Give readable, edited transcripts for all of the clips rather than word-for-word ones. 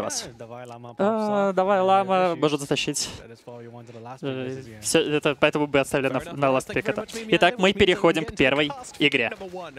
раз. Давай Лама может затащить. Все, поэтому мы оставили на ласт пик это. Итак, мы переходим к первой игре.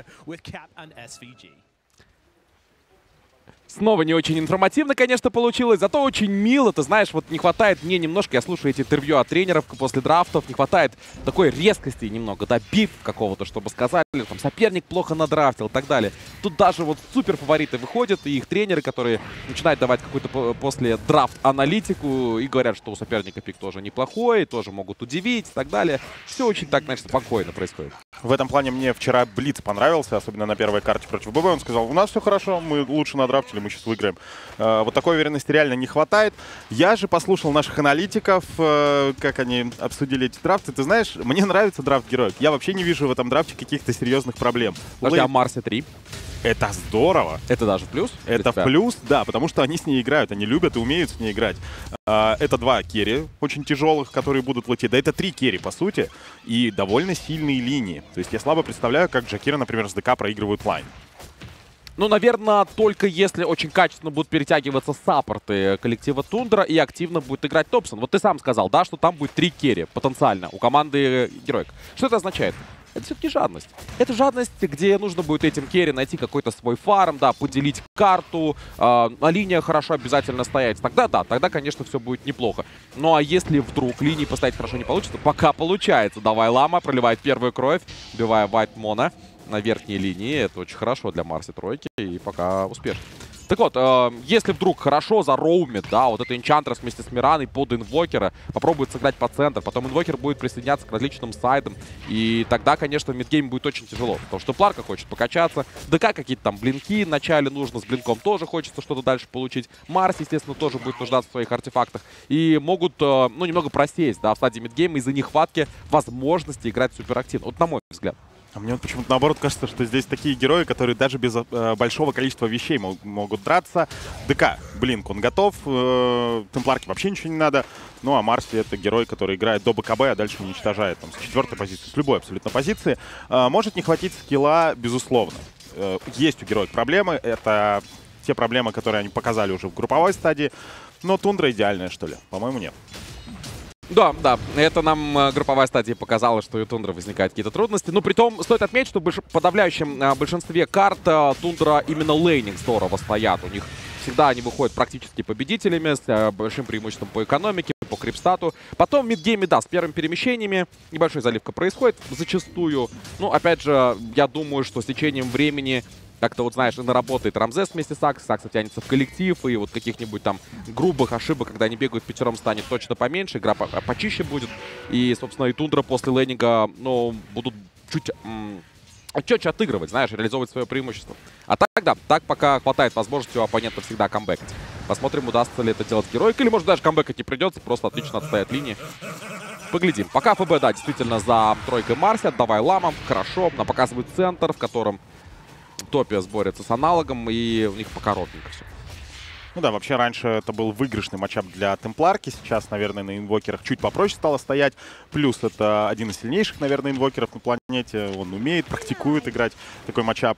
Снова не очень информативно, конечно, получилось, зато очень мило. Ты знаешь, вот не хватает мне немножко, я слушаю эти интервью от тренеров после драфтов, не хватает такой резкости немного, да, биф какого-то, чтобы сказать, там, соперник плохо надрафтил и так далее. Тут даже вот супер фавориты выходят, и их тренеры, которые начинают давать какую-то после драфт-аналитику и говорят, что у соперника пик тоже неплохой, тоже могут удивить и так далее. Все очень так, значит, спокойно происходит. В этом плане мне вчера Блиц понравился, особенно на первой карте против ББ. Он сказал, у нас все хорошо, мы лучше надрафтили, мы сейчас выиграем. Вот такой уверенности реально не хватает. Я же послушал наших аналитиков, как они обсудили эти драфты. Ты знаешь, мне нравится драфт героев. Я вообще не вижу в этом драфте каких-то серьезных проблем. Подожди, а Марсе 3? Это здорово. Это даже плюс? Это в плюс, да, потому что они с ней играют, они любят и умеют с ней играть. Это 2 керри очень тяжелых, которые будут лететь. Да это 3 керри, по сути, и довольно сильные линии. То есть я слабо представляю, как Джакира, например, с ДК проигрывают лайн. Ну, наверное, только если очень качественно будут перетягиваться саппорты коллектива Тундра и активно будет играть Топсон. Вот ты сам сказал, да, что там будет 3 керри потенциально у команды Героик. Что это означает? Это все-таки жадность. Это жадность, где нужно будет этим керри найти какой-то свой фарм, да, поделить карту, на линиях хорошо обязательно стоять. Тогда, да, тогда, конечно, все будет неплохо. Ну, а если вдруг линии поставить хорошо не получится, пока получается. Давай Лама проливает первую кровь, убивая White Mono на верхней линии. Это очень хорошо для Марси тройки и пока успешно. Так вот, если вдруг хорошо зароумит, да, вот это Энчантрес вместе с Мираной под инвокера, попробует сыграть по центру, потом инвокер будет присоединяться к различным сайдам, и тогда, конечно, в мидгейме будет очень тяжело, потому что Пларка хочет покачаться, ДК какие-то там блинки вначале нужно, с блинком тоже хочется что-то дальше получить, Марс, естественно, тоже будет нуждаться в своих артефактах, и могут, ну, немного просесть, да, в стадии мидгейма из-за нехватки возможности играть суперактивно, вот на мой взгляд. А мне вот почему-то наоборот кажется, что здесь такие герои, которые даже без большого количества вещей могут драться. ДК, блинк, он готов. Темпларке вообще ничего не надо. Ну а Марси — это герой, который играет до БКБ, а дальше уничтожает там, с 4-й позиции, с любой абсолютно позиции. Может не хватить скилла, безусловно. Есть у героев проблемы. Это те проблемы, которые они показали уже в групповой стадии. Но Тундра идеальная, что ли? По-моему, нет. Да, да, это нам групповая стадия показала, что у Тундра возникают какие-то трудности. Но притом стоит отметить, что в подавляющем большинстве карт Тундра именно лейнинг здорово стоят. У них всегда они выходят практически победителями с большим преимуществом по экономике, по крипстату. Потом в мидгейме, да, с первыми перемещениями небольшая заливка происходит зачастую. Ну, опять же, я думаю, что с течением времени как-то, вот знаешь, и наработает Рамзес вместе с Аксой, Акса тянется в коллектив, и вот каких-нибудь там грубых ошибок, когда они бегают пятером, станет точно поменьше, игра почище будет. И, собственно, и Тундра после лейнинга, ну, будут чуть четче отыгрывать, знаешь, реализовывать свое преимущество. А так, да, так пока хватает возможности у оппонента всегда камбэкать. Посмотрим, удастся ли это делать Героик, или, может, даже камбэкать не придется, просто отлично отстоят линии. Поглядим. Пока ФБ, да, действительно за тройкой Марси, отдавай Ламам, хорошо, нам показывает центр, в котором Топиас борется с аналогом, и у них пока ровненько все. Ну да, вообще раньше это был выигрышный матчап для Темпларки. Сейчас, наверное, на инвокерах чуть попроще стало стоять. Плюс это один из сильнейших, наверное, инвокеров на планете. Он умеет, практикует играть такой матчап.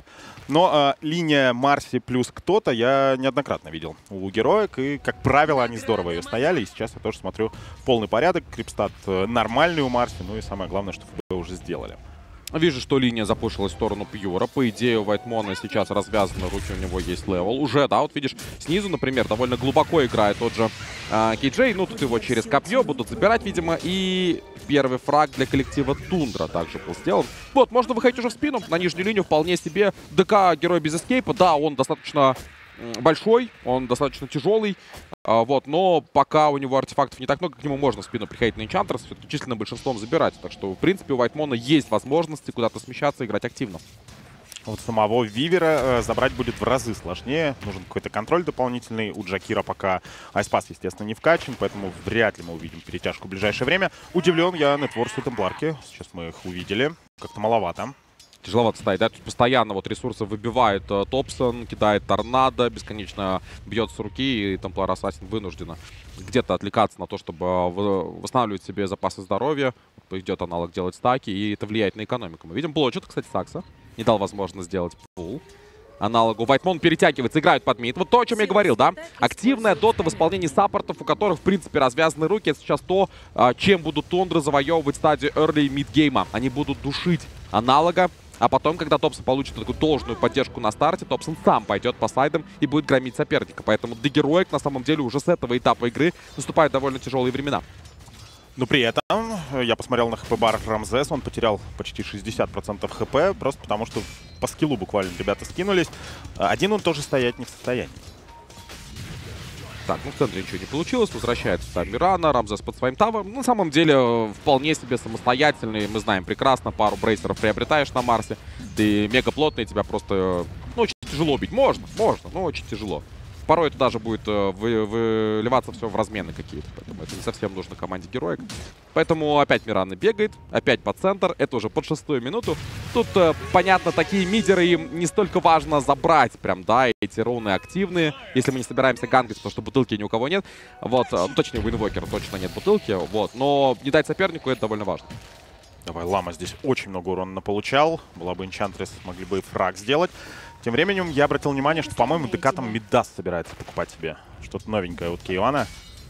Но линия Марси плюс кто-то я неоднократно видел у героек. И, как правило, они здорово ее стояли. И сейчас я тоже смотрю полный порядок. Крипстат нормальный у Марси. Ну и самое главное, что ФБ уже сделали. Вижу, что линия запушилась в сторону Пьюра. По идее, у White Mono сейчас развязаны руки, у него есть левел. Уже, да, вот видишь, снизу, например, довольно глубоко играет тот же Кейджей. Ну, тут его через копье будут забирать, видимо. И первый фраг для коллектива Тундра также был сделан. Вот, можно выходить уже в спину. На нижнюю линию вполне себе. ДК герой без эскейпа. Да, он достаточно большой, он достаточно тяжелый. Вот, но пока у него артефактов не так много, к нему можно в спину приходить на Энчантрес, все-таки численным большинством забирать. Так что, в принципе, у White Mono есть возможности куда-то смещаться, играть активно. Вот самого Вивера забрать будет в разы сложнее. Нужен какой-то контроль дополнительный. У Джакира пока Айспас, естественно, не вкачан, поэтому вряд ли мы увидим перетяжку в ближайшее время. Удивлен я нетворсу Темпларки. Сейчас мы их увидели. Как-то маловато. Тяжеловато стоит, да? Тут постоянно вот ресурсы выбивает Топсон, кидает торнадо, бесконечно бьет с руки, и Темплар Ассасин вынуждена где-то отвлекаться на то, чтобы восстанавливать себе запасы здоровья. Идет аналог делать стаки, и это влияет на экономику. Мы видим блочет, кстати, Сакса. Не дал возможность сделать пул. аналогу Вайтмон перетягивается, играют под мид. Вот то, о чем я говорил, да? Активная дота в исполнении саппортов, у которых, в принципе, развязаны руки. Это сейчас то, чем будут Тундры завоевывать стадию early mid-гейма. Они будут душить аналога. А потом, когда Топсон получит такую должную поддержку на старте, Топсон сам пойдет по сайдам и будет громить соперника. Поэтому для Героек на самом деле уже с этого этапа игры наступают довольно тяжелые времена. Но при этом я посмотрел на хп-бар Рамзес, он потерял почти 60% хп, просто потому что по скиллу буквально ребята скинулись. Один он тоже стоять не в состоянии. Так, ну в центре ничего не получилось, возвращается там Мирана, Рамзес под своим тавом. На самом деле вполне себе самостоятельный, мы знаем прекрасно, пару брейсеров приобретаешь на Марсе. Ты мега плотный, тебя просто, ну, очень тяжело бить. Можно, но очень тяжело. Порой это даже будет выливаться все в размены какие-то, поэтому это не совсем нужно команде Героек. Поэтому опять Мирана бегает, опять под центр, это уже под 6-ю минуту. Тут, понятно, такие мидеры, им не столько важно забрать прям, да, эти руны активные, если мы не собираемся гангать, потому что бутылки ни у кого нет. Вот, ну, точнее, у Инвокера точно нет бутылки, вот, но не дать сопернику это довольно важно. Давай, Лама здесь очень много урона получал, была бы Энчантрес, могли бы и фраг сделать. Тем временем я обратил внимание, что, по-моему, ДК там Мидас собирается покупать себе. Что-то новенькое от Кейвана.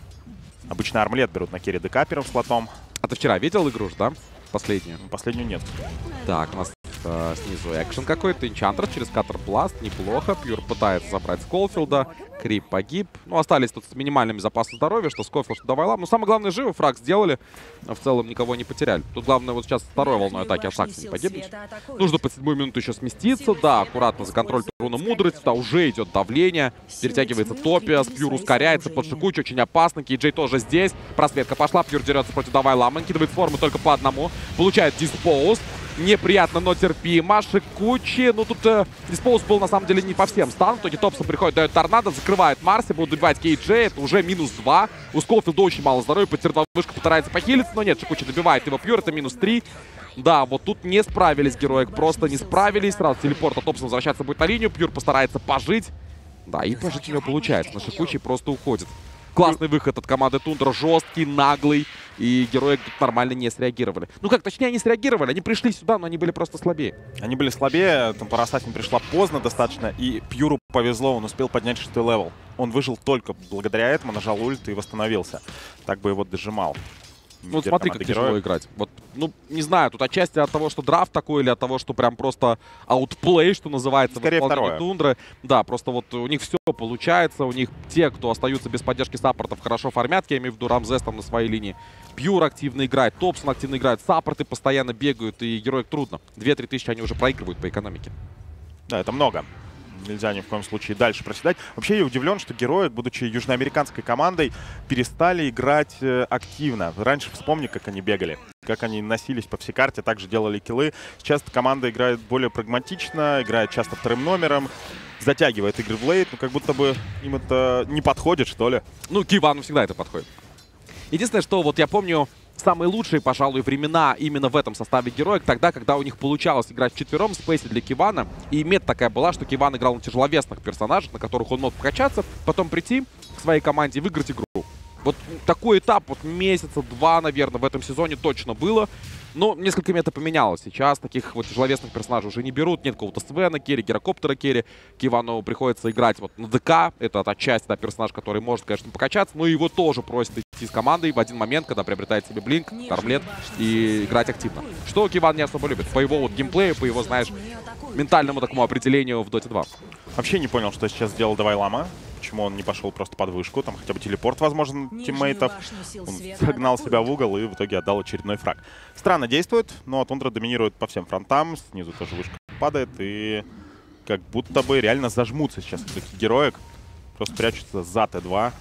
Обычно армлет берут на керри ДК первым слотом. А ты вчера видел игру, да? Последнюю? Последнюю нет. Так, у нас снизу экшен какой-то. Энчантрес через Каттербласт. Неплохо. Пьюр пытается забрать Сколфилда. Крип погиб. Ну, остались тут с минимальными запасами здоровья, что Сколфилд, что Давайлам. Но самое главное, живы. Фраг сделали. В целом никого не потеряли. Тут главное вот сейчас второй волной атаки Асакса не погибнуть. Нужно по 7-ю минуту еще сместиться. Да, аккуратно за контроль руна мудрости. Да, уже идет давление. Перетягивается Топиас. Пьюр ускоряется под Шикуч. Очень опасно. Кейджей тоже здесь. Просветка пошла. Пьюр дерется против Давайлама. Накидывает формы только по одному. Получает диспоуз. Неприятно, но терпимо. Шикучи. Ну, тут диспоуз был, на самом деле, не по всем станам. В итоге Топсон приходит, дает торнадо, закрывает Марси, будут добивать Кейджей. Это уже -2. У Сколфилда очень мало здоровья. Потерял вышку, пытается похилиться, но нет, Шикучи добивает его Пьюр. Это -3. Да, вот тут не справились Героек, просто не справились. Сразу телепорт от Топсона возвращаться будет на линию. Пьюр постарается пожить. Да, и пожить у него получается. Но Шикучи просто уходит. Классный выход от команды Тундра, жесткий, наглый. И Герои тут нормально не среагировали. Ну как, точнее, они среагировали. Они пришли сюда, но они были просто слабее. Они были слабее, Темпора Ассасин пришла поздно достаточно, и Пьюру повезло, он успел поднять 6-й левел. Он выжил только благодаря этому, нажал ульт и восстановился. Так бы его дожимал. Ну вот смотри, как тяжело играть. Вот, ну, не знаю, тут отчасти от того, что драфт такой, или от того, что прям просто аутплей, что называется, скорее в исполнении Тундры. Да, просто вот у них все получается, у них те, кто остаются без поддержки саппортов, хорошо фармят, я имею в виду Рамзес там на своей линии. Пьюр активно играет, Топсон активно играет, саппорты постоянно бегают, и Героек трудно. 2-3 тысячи они уже проигрывают по экономике. Да, это много. Нельзя ни в коем случае дальше проседать. Вообще я удивлен, что Героек, будучи южноамериканской командой, перестали играть активно. Раньше вспомни, как они бегали, как они носились по всей карте, также делали киллы. Сейчас команда играет более прагматично, играет часто вторым номером, затягивает игры в лейт, но как будто бы им это не подходит, что ли. Ну, Кивану всегда это подходит. Единственное, что вот я помню самые лучшие, пожалуй, времена именно в этом составе Героек, тогда, когда у них получалось играть вчетвером в спейсе для Кивана. И мета такая была, что Киван играл на тяжеловесных персонажах, на которых он мог покачаться, потом прийти к своей команде и выиграть игру. Вот такой этап, вот месяца два, наверное, в этом сезоне точно было. Но несколько мета поменялось. Сейчас таких вот тяжеловесных персонажей уже не берут. Нет какого-то Свена керри, Гирокоптера керри. Кивану приходится играть вот на ДК. Это отчасти, да, персонаж, который может, конечно, покачаться. Но его тоже просят идти с командой в один момент, когда приобретает себе Блинк, Армлет и играть активно. Что Киван не особо любит. По его вот геймплею, по его, знаешь, ментальному такому определению в Доте 2. Вообще не понял, что сейчас сделал Давайлама. Почему он не пошел просто под вышку? Там хотя бы телепорт, возможно, тиммейтов. Он загнал себя в угол и в итоге отдал очередной фраг. Странно действует, но Тундра доминирует по всем фронтам. Снизу тоже вышка падает. И как будто бы реально зажмутся сейчас этих Героек. Просто прячутся за Т2.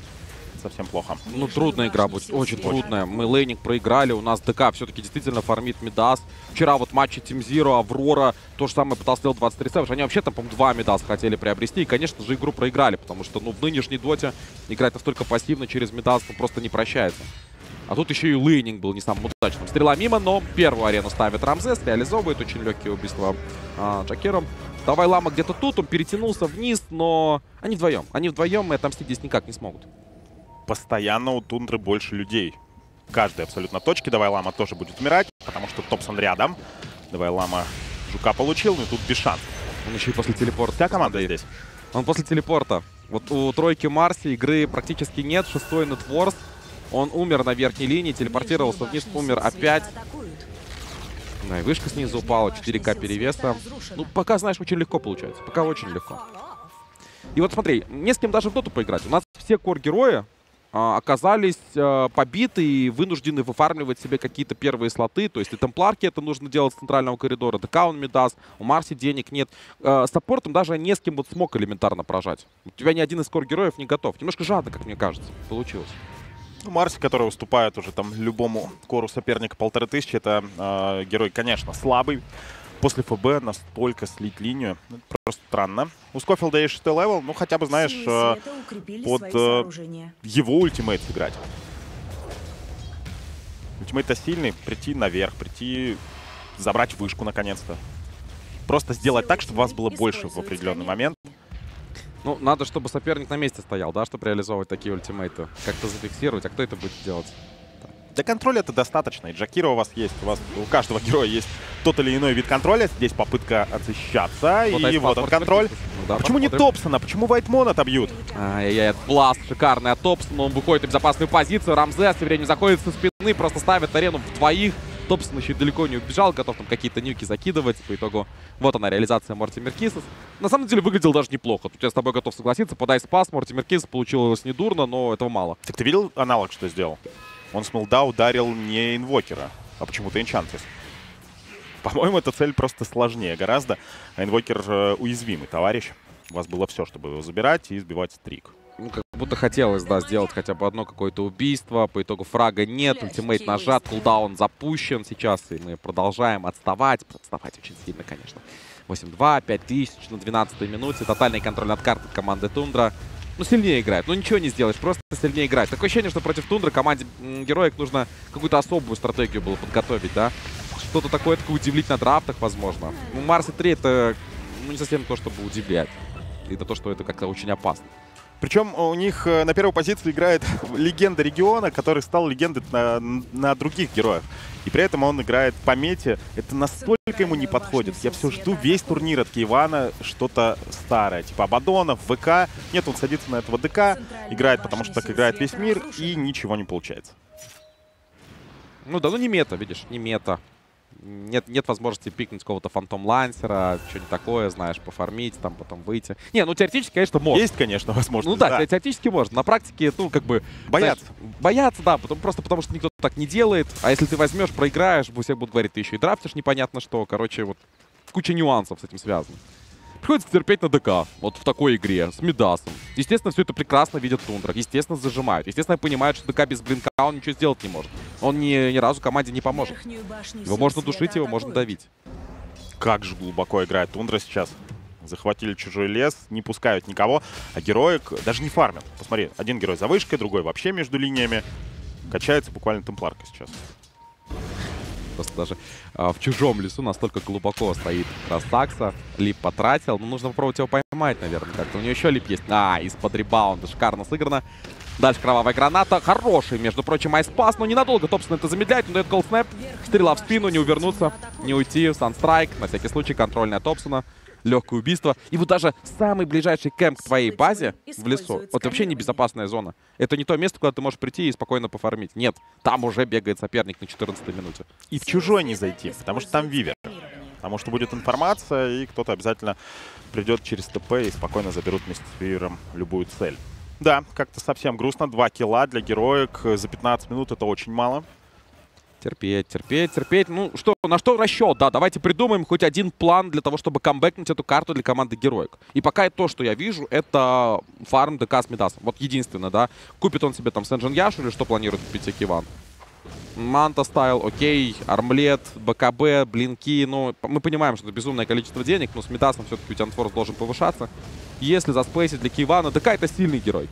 Совсем плохо. Ну, трудная игра будет, очень трудная. Мы лейнинг проиграли, у нас ДК все-таки действительно фармит Мидас. Вчера вот матчи Team Zero, Аврора, то же самое пытался сделать 23 Savage. Они вообще там, по-моему, 2 Мидас хотели приобрести. И, конечно же, игру проиграли, потому что, ну, в нынешней доте играть настолько пассивно через Мидас просто не прощается. А тут еще и лейнинг был не самым удачным. Стрела мимо, но первую арену ставит Рамзес, реализовывает очень легкие убийства Джакером. Давайлама где-то тут, он перетянулся вниз, но они вдвоем и отомстить здесь никак не смогут. Постоянно у Тундры больше людей. Каждой абсолютно точке Давайлама тоже будет умирать, потому что Топсон рядом. Давайлама жука получил, но тут без шансов. Он еще и после телепорта. Вся команда здесь. Он после телепорта. Вот у тройки Марси игры практически нет. 6-й Нетворс. Он умер на верхней линии, телепортировался вниз, умер опять. Да, и вышка снизу упала, 4К перевеса. Ну, пока, знаешь, очень легко получается. Пока очень легко. И вот смотри, не с кем даже в доту поиграть. У нас все кор-герои оказались побиты и вынуждены выфармливать себе какие-то первые слоты. То есть и темпларки это нужно делать с центрального коридора, ДК он Мидас, у Марси денег нет. Саппортом даже не с кем вот смог элементарно прожать. У тебя ни один из кор-героев не готов. Немножко жадно, как мне кажется, получилось. Ну, Марси, который уступает уже там любому кору соперника 1500, это герой, конечно, слабый. После ФБ настолько слить линию, просто странно. У Скофилда есть 6-й левел, ну хотя бы, знаешь, под его ультимейт сыграть. Ультимейт-то сильный, прийти наверх, прийти, забрать вышку наконец-то. Просто сделать так, чтобы вас было больше в определенный момент. Ну, надо, чтобы соперник на месте стоял, да, чтобы реализовывать такие ультимейты. Как-то зафиксировать, а кто это будет делать? Для контроля это достаточно. И Джакира у вас есть, у каждого героя есть тот или иной вид контроля. Здесь попытка защищаться, вот и вот он контроль. Ну, да, почему не Топсона? Почему Вайтмон отобьют? Ай-яй-яй, бласт шикарный от Топсона. Он выходит в безопасную позицию. Рамзес все время заходит со спины, просто ставит арену в двоих. Топсон еще и далеко не убежал, готов там какие-то нюки закидывать. По итогу, вот она, реализация Мортимер Киссес. На самом деле выглядел даже неплохо. Тут я с тобой готов согласиться. Подай спас, Мортимер Киссес получилось недурно, но этого мало. Так ты видел аналог, что сделал? Он с милда ударил не инвокера, а почему-то энчантрис. По-моему, эта цель просто сложнее гораздо. А инвокер уязвимый товарищ. У вас было все, чтобы его забирать и сбивать стрик. Ну, как будто хотелось, да, сделать хотя бы одно какое-то убийство. По итогу фрага нет, ультимейт нажат, кулдаун запущен сейчас. И мы продолжаем отставать. Отставать очень сильно, конечно. 8-2, 5000 на 12-й минуте. Тотальный контроль над картой команды Тундра. Ну, сильнее играет. Ну, ничего не сделаешь, просто сильнее играть. Такое ощущение, что против Тундры команде героек нужно какую-то особую стратегию было подготовить, да? Что-то такое удивить на драфтах, возможно. Ну, Марси 3 это не совсем то, чтобы удивлять. Это то, что это как-то очень опасно. Причем у них на первой позиции играет легенда региона, который стал легендой на других героев. И при этом он играет по мете. Это настолько ему не подходит. Я все жду весь турнир от Кейвана что-то старое. Типа Абадонов, ВК. Нет, он садится на этого ДК, играет, потому что так играет весь мир, и ничего не получается. Ну да, ну не мета, видишь, не мета. Нет возможности пикнуть какого-то фантом лансера, что-нибудь такое, знаешь, пофармить, там потом выйти. Не, ну теоретически, конечно, можно. Есть, конечно, возможность. Ну да, теоретически можно. На практике, ну, как бы... Боятся. Знаешь, боятся, да, просто потому что никто так не делает. А если ты возьмешь, проиграешь, все будут говорить, ты еще и драфтишь непонятно что. Короче, вот куча нюансов с этим связана. Приходится терпеть на ДК, вот в такой игре, с Мидасом. Естественно, все это прекрасно видят Тундра. Естественно, зажимают. Естественно, понимают, что ДК без блинка он ничего сделать не может. Он ни разу команде не поможет. Его можно душить, его можно давить. Как же глубоко играет Тундра сейчас. Захватили чужой лес, не пускают никого. А героик даже не фармят. Посмотри, один герой за вышкой, другой вообще между линиями. Качается буквально темпларка сейчас. Просто даже в чужом лесу настолько глубоко стоит Красакса. Лип потратил. Ну, нужно попробовать его поймать, наверное, как-то. У него еще лип есть. Из-под ребаунда. Шикарно сыграно. Дальше кровавая граната. Хороший, между прочим, айспас. Но ненадолго Топсон это замедляет. Он дает голдснэп. Стрела в спину. Не увернуться, не уйти. Санстрайк. На всякий случай контрольная Топсона. Легкое убийство. И вот даже самый ближайший кемп к твоей базе в лесу, это вообще небезопасная зона. Это не то место, куда ты можешь прийти и спокойно пофармить. Нет, там уже бегает соперник на 14-й минуте. И в чужой не зайти, потому что там вивер. Потому что будет информация, и кто-то обязательно придет через ТП и спокойно заберут вместе с вивером любую цель. Да, как-то совсем грустно. 2 килла для героек за 15 минут это очень мало. Терпеть, терпеть, терпеть. Ну что, на что расчет? Да, давайте придумаем хоть один план для того, чтобы камбэкнуть эту карту для команды героек. И пока то, что я вижу, это фарм ДК с Мидасом. Вот единственное, да. Купит он себе там Сенджин Яшу или что планирует купить Кейван? Манта стайл, окей, армлет, БКБ, блинки. Ну, мы понимаем, что это безумное количество денег, но с Мидасом все-таки у тебя антфорс должен повышаться. Если заспейсить для Кейвана, ДК это сильный герой.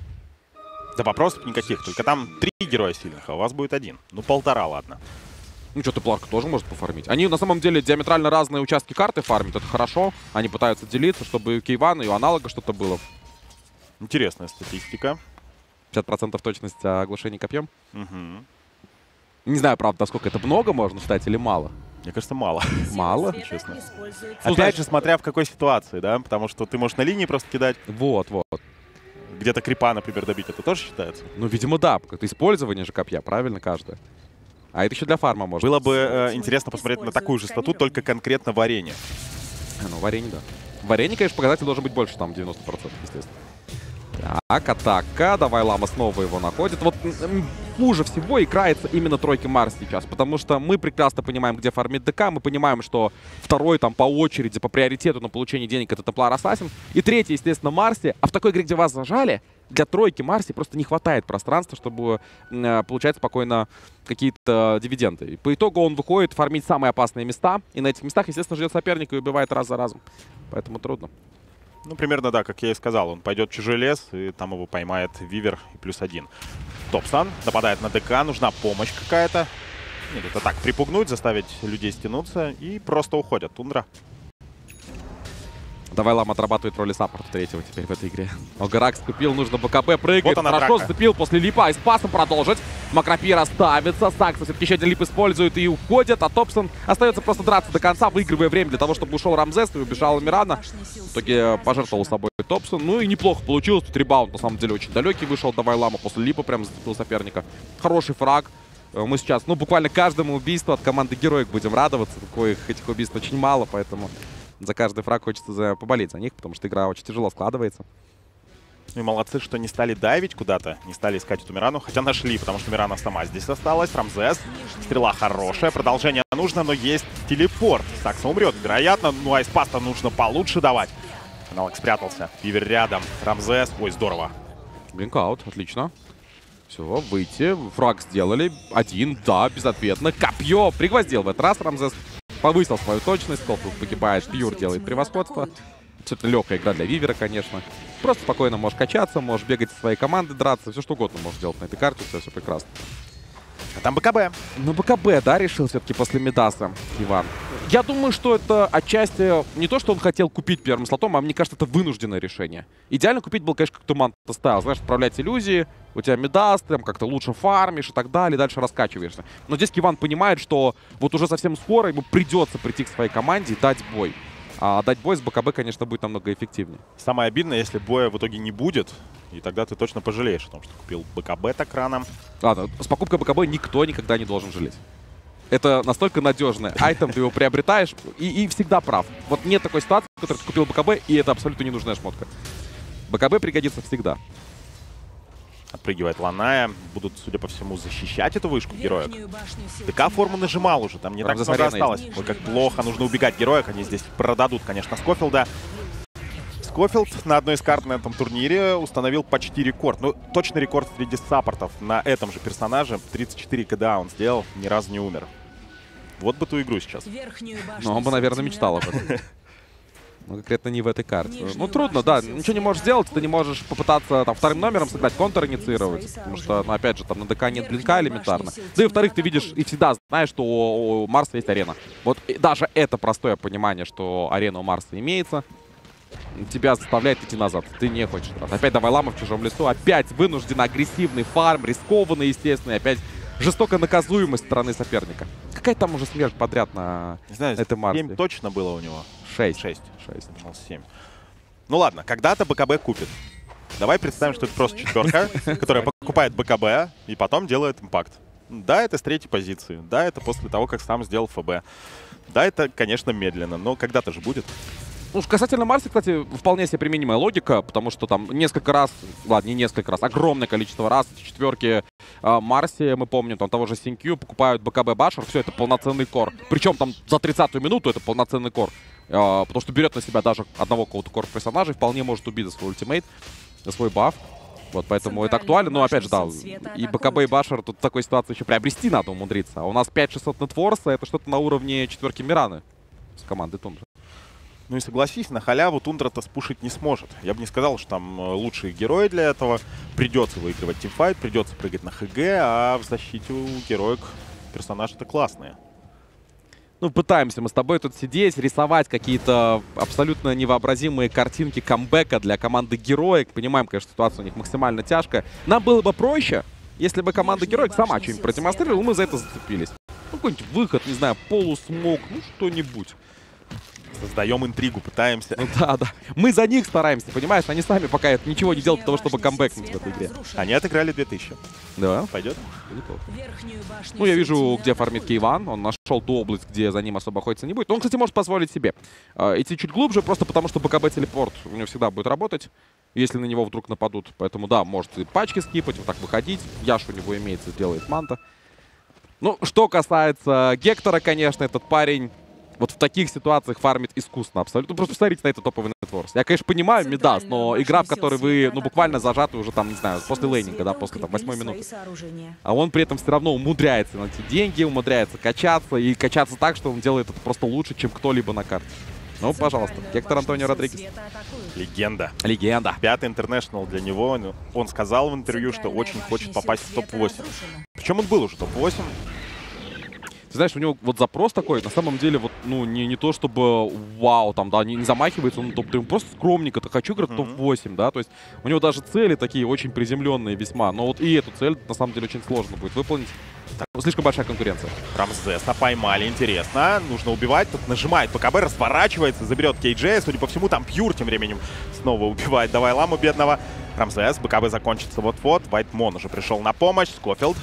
Да вопросов никаких, только там 3 героя сильных, а у вас будет 1. Ну, 1,5, ладно. Ну что, Темпларка тоже может пофармить. Они на самом деле диаметрально разные участки карты фармят, это хорошо. Они пытаются делиться, чтобы и у Кейвана, и у аналога что-то было. Интересная статистика. 50% точность оглушения копьем. Угу. Не знаю, правда, насколько это много можно считать или мало. Мне кажется, мало. Мало? Честно. Ну, Опять же, смотря в какой ситуации, да? Потому что ты можешь на линии просто кидать. Вот. Где-то крипа, например, добить. Это тоже считается? Ну, видимо, да. Как-то использование же копья, правильно, каждое. А это еще для фарма может. Было бы интересно посмотреть на такую же стату, только конкретно в арене. Ну, в арене, да. В арене, конечно, показатель должен быть больше, там, 90%, естественно. Так, атака. Давай Лама снова его находит. Вот хуже всего играется именно тройки Марс сейчас, потому что мы прекрасно понимаем, где фармит ДК, мы понимаем, что второй там по очереди, по приоритету на получение денег это Темплар Ассасин, и третий, естественно, Марси. А в такой игре, где вас зажали, для тройки Марси просто не хватает пространства, чтобы получать спокойно какие-то дивиденды. И по итогу он выходит фармить самые опасные места, и на этих местах, естественно, ждет соперника и убивает раз за разом. Поэтому трудно. Ну, примерно, да, как я и сказал. Он пойдет в чужой лес, и там его поймает Вивер и +1. Топсан нападает на ДК, нужна помощь какая-то. Нет, это так, припугнуть, заставить людей стянуться, и просто уходят. Тундра. Давай Лама отрабатывает роли саппорта третьего теперь в этой игре. Огарак скупил, нужно БКБ, прыгает, Вот она, хорошо драка. сцепил после липа, и с пасом продолжить. Макропира ставится, Сакса все-таки еще один лип использует и уходит, а Топсон остается просто драться до конца, выигрывая время для того, чтобы ушел Рамзес и убежал Мирана. В итоге пожертвовал собой Топсон, ну и неплохо получилось, тут ребаунд на самом деле очень далекий вышел, Давай Лама после липа прям зацепил соперника. Хороший фраг. Мы сейчас, ну, буквально каждому убийству от команды Героик будем радоваться, этих убийств очень мало, поэтому... За каждый фраг хочется поболеть за них, потому что игра очень тяжело складывается. Ну и молодцы, что не стали дайвить куда-то, не стали искать эту Мирану, хотя нашли, потому что Мирана сама здесь осталась. Рамзес, стрела хорошая, продолжение нужно, но есть телепорт. Сакса умрет, вероятно, ну а Айспаста нужно получше давать. Аналог спрятался, Вивер рядом, Рамзес, ой, здорово. Блинкаут, отлично. Все, выйти, фраг сделали, один, да, безответно. Копье пригвоздил в этот раз Рамзес. Повысил свою точность, Топ погибает, Пьюр делает превосходство. Все-таки легкая игра для Вивера, конечно. Просто спокойно можешь качаться, можешь бегать со своей командой, драться, все что угодно можешь делать на этой карте, все прекрасно. А там БКБ. Ну, БКБ, да, решил все-таки после Мидаса Иван. Я думаю, что это отчасти не то, что он хотел купить первым слотом, а мне кажется, это вынужденное решение. Идеально купить был, конечно, как Туман ставил. Знаешь, отправлять иллюзии, у тебя Мидас, там как-то лучше фармишь и так далее, дальше раскачиваешься. Но здесь Иван понимает, что вот уже совсем скоро ему придется прийти к своей команде и дать бой. А дать бой с БКБ, конечно, будет намного эффективнее. Самое обидное, если боя в итоге не будет, и тогда ты точно пожалеешь о том, что купил БКБ так рано. Ладно, с покупкой БКБ никто никогда не должен жалеть. Это настолько надежный айтем, ты его приобретаешь и всегда прав. Вот нет такой ситуации, в которой ты купил БКБ, и это абсолютно ненужная шмотка. БКБ пригодится всегда. Отпрыгивает Ланая. Будут, судя по всему, защищать эту вышку героек. ДК форму нажимал уже, там не так много осталось. Ой, как плохо, нужно убегать героек. Они здесь продадут, конечно, Скофилда. Скофилд на одной из карт на этом турнире установил почти рекорд. Ну, точно рекорд среди саппортов на этом же персонаже. 34 КДА он сделал, ни разу не умер. Вот бы ту игру сейчас. Но он бы, наверное, мечтал об этом. Но конкретно не в этой карте. Ну, трудно, да. Ничего не можешь сделать. Ты не можешь попытаться там вторым номером сыграть, контр инициировать. Потому что, ну, опять же, там на ДК нет блинка элементарно. Да и, во-вторых, ты видишь и всегда знаешь, что у Марса есть арена. Вот даже это простое понимание, что арена у Марса имеется, тебя заставляет идти назад. Ты не хочешь. Опять Давай Лама в чужом лесу. Опять вынужден агрессивный фарм, рискованный, естественно. И опять жестокая наказуемость стороны соперника. Какая там уже смерть подряд на этой Марсе? 7 точно было у него. 6. 7. Ну ладно, когда-то БКБ купит. Давай представим, что это просто четверка, которая покупает БКБ и потом делает импакт. Да, это с третьей позиции. Да, это после того, как сам сделал ФБ. Да, это, конечно, медленно, но когда-то же будет. Ну, касательно Марса, кстати, вполне себе применимая логика, потому что там несколько раз, ладно, не несколько раз, огромное количество раз эти четверки Марсе, мы помним, там того же Синкью покупают БКБ Башер, все это полноценный кор. Причем там за 30-ю минуту это полноценный кор, потому что берет на себя даже одного какого-то кор-персонажа и вполне может убить за свой ультимейт, за свой баф. Вот, поэтому это актуально, но опять же, да, и БКБ, и Башер тут в такой ситуации еще приобрести надо умудриться. А у нас 5600 нетворса, это что-то на уровне четверки Мираны с командой Тундра. Ну и согласись, на халяву Тундра-то спушить не сможет. Я бы не сказал, что там лучшие герои для этого. Придется выигрывать тимфайт, придется прыгать на ХГ, а в защите у героек персонажи-то классные. Ну, пытаемся мы с тобой тут сидеть, рисовать какие-то абсолютно невообразимые картинки камбэка для команды Героик. Понимаем, конечно, ситуация у них максимально тяжкая. Нам было бы проще, если бы команда Героик сама что-нибудь продемонстрировала, мы за это зацепились. Ну, какой-нибудь выход, не знаю, полусмок, ну, что-нибудь. Создаем интригу, пытаемся. Ну да, да. Мы за них стараемся, понимаешь? Они сами пока ничего не делают для того, чтобы камбэкнуть в этой игре. Они отыграли 2000. Да. Пойдет? Ну, я вижу, где фармит Кейван. Он нашел ту область, где за ним особо охотиться не будет. Но он, кстати, может позволить себе идти чуть глубже, просто потому что БКБ-телепорт у него всегда будет работать, если на него вдруг нападут. Поэтому, да, может и пачки скипать, вот так выходить. Яш у него имеется, делает манта. Ну, что касается Гектора, конечно, этот парень вот в таких ситуациях фармит искусно абсолютно. Просто посмотрите на этот топовый нетворс. Я, конечно, понимаю Мидас, но игра, в которой вы, ну, буквально зажаты уже там, не знаю, после лейнинга, да, после там 8 минуты. А он при этом все равно умудряется найти деньги, умудряется качаться, и качаться так, что он делает это просто лучше, чем кто-либо на карте. Ну, пожалуйста, Гектор Антонио Родригес. Легенда. Легенда. 5-й интернешнл для него. Он сказал в интервью, что очень хочет попасть в топ-8. Причем он был уже топ-8. Ты знаешь, у него вот запрос такой, на самом деле, вот, ну, не то чтобы вау, там, да, не замахивается он топ-3, просто скромненько-то хочу играть топ-8, да, то есть у него даже цели такие очень приземленные весьма, но вот и эту цель, на самом деле, очень сложно будет выполнить. Так, слишком большая конкуренция. Рамзеса поймали, интересно. Нужно убивать. Тут нажимает БКБ, разворачивается, заберет KJ. Судя по всему, там Пьюр тем временем снова убивает Давай Ламу бедного. Рамзес, БКБ закончится вот-вот. Вайтмон уже пришел на помощь. Скофилд.